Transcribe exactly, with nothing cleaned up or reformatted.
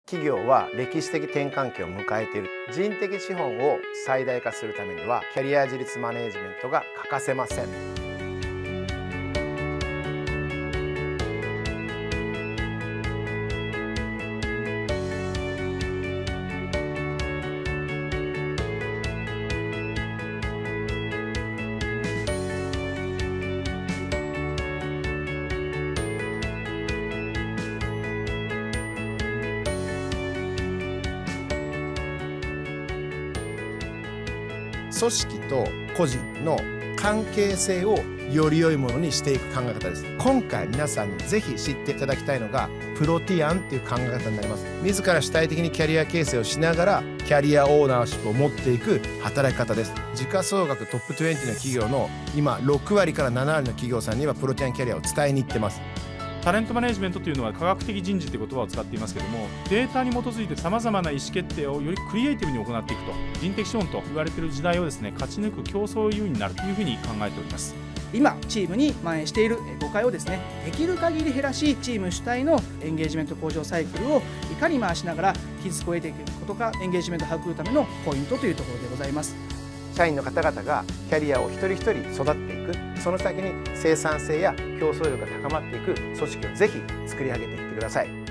企業は歴史的転換期を迎えている。人的資本を最大化するためにはキャリア自立マネージメントが欠かせません。組織と個人の関係性をより良いものにしていく考え方です。今回皆さんにぜひ知っていただきたいのがプロティアンっていう考え方になります。自ら主体的にキャリア形成をしながらキャリアオーナーシップを持っていく働き方です。時価総額トップにじゅうの企業の今ろくわりからななわりの企業さんにはプロティアンキャリアを伝えに行ってます。 タレントマネジメントというのは科学的人事という言葉を使っていますけれども、データに基づいてさまざまな意思決定をよりクリエイティブに行っていくと、人的資本と言われている時代をですね勝ち抜く競争優位になるというふうに考えております。 今チームに蔓延している誤解をですねできる限り減らし、チーム主体のエンゲージメント向上サイクルをいかに回しながら気づくを得ていくことがエンゲージメントを育むためのポイントというところでございます。 社員の方々がキャリアを一人一人育っていく、その先に生産性や競争力が高まっていく組織をぜひ作り上げていってください。